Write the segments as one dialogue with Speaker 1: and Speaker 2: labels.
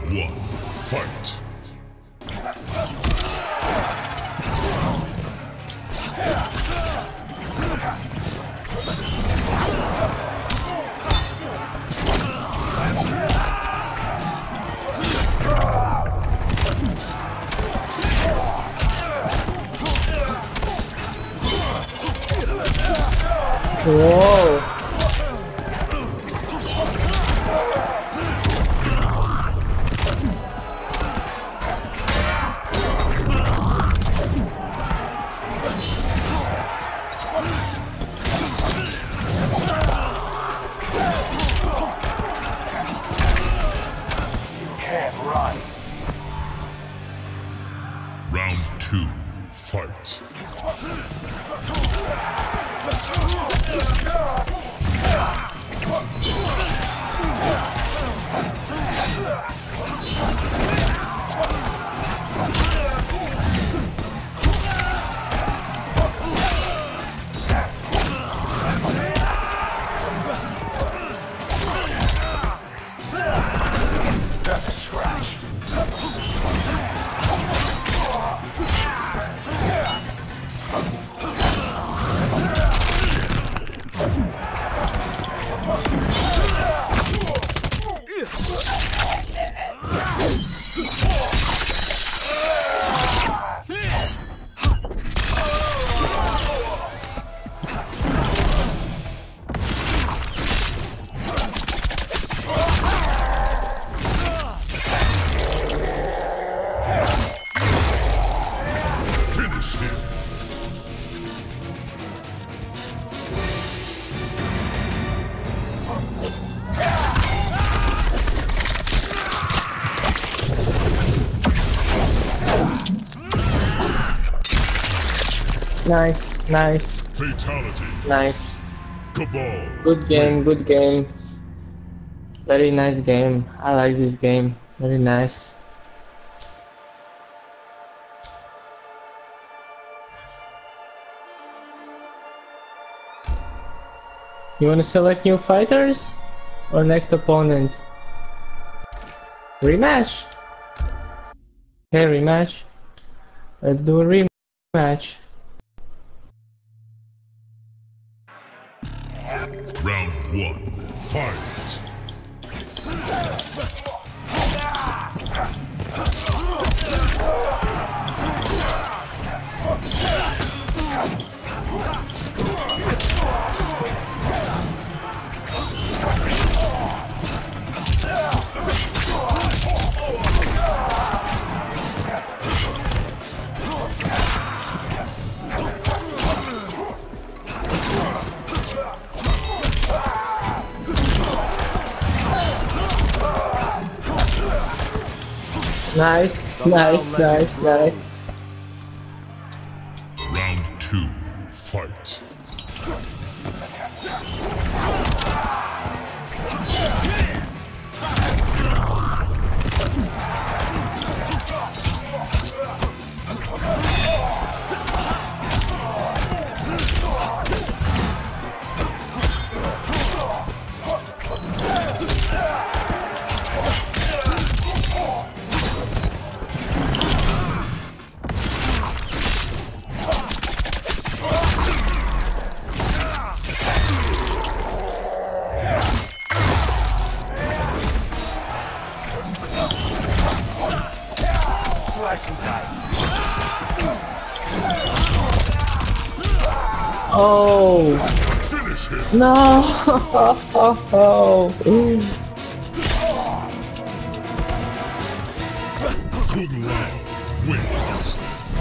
Speaker 1: one, fight!
Speaker 2: Whoa!
Speaker 1: Round two, fight!
Speaker 3: That's a scratch.
Speaker 1: Finish him!
Speaker 2: Nice, nice,
Speaker 1: Fatality!
Speaker 2: nice.
Speaker 1: Cabal!
Speaker 2: Good game, good game. Very nice game. I like this game. Very nice. You wanna select new fighters? Or next opponent? Rematch? Okay, rematch. Let's do a rematch.
Speaker 1: Round one, fight!
Speaker 2: Nice, nice, nice, nice.
Speaker 1: Round two, fight!
Speaker 3: Slice and dice.
Speaker 2: Oh
Speaker 1: Finish him!
Speaker 2: no!
Speaker 1: Kung Lao wins!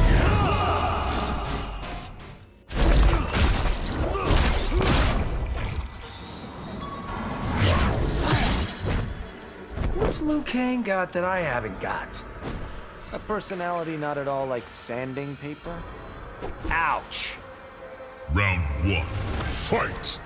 Speaker 3: What's Liu Kang got that I haven't got? A personality not at all like sanding paper? Ouch!
Speaker 1: Round one, fight!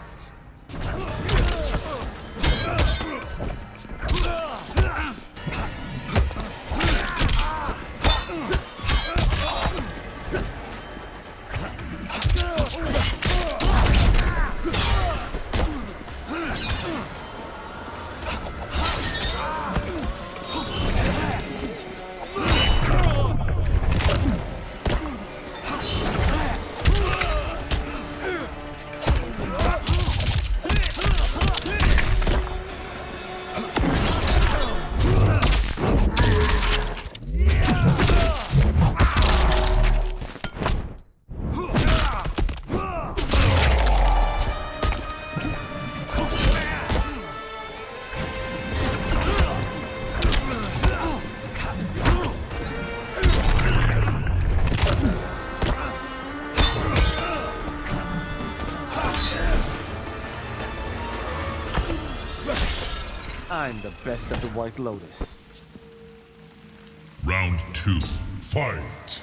Speaker 3: best of the White Lotus.
Speaker 1: Round 2, fight!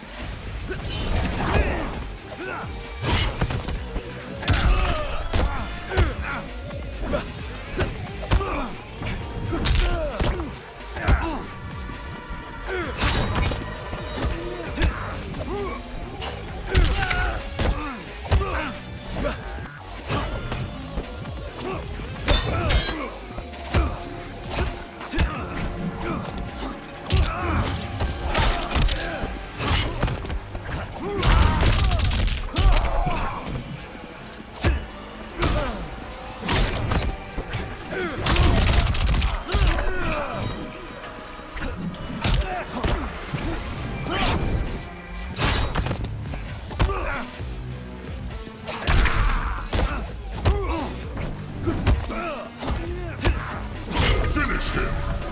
Speaker 1: Finish him!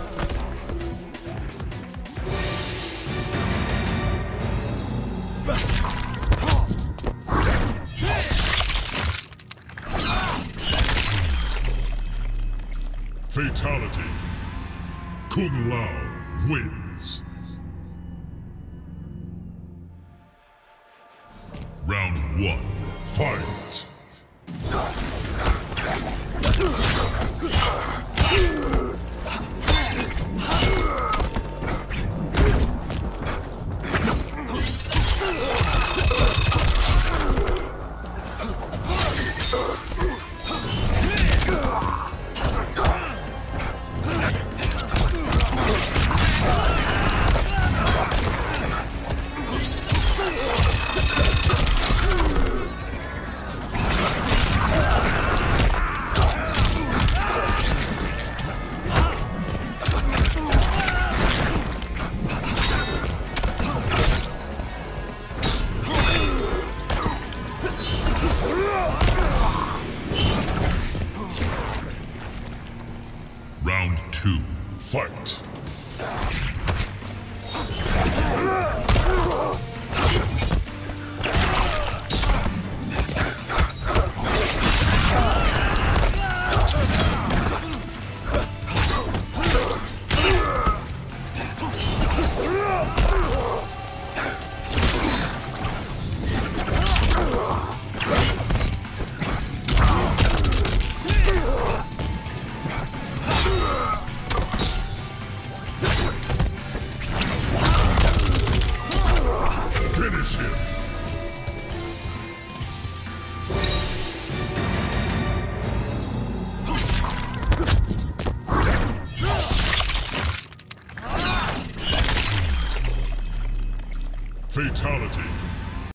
Speaker 1: Fatality. Kung Lao wins. Round 1, fight! Round 2, fight!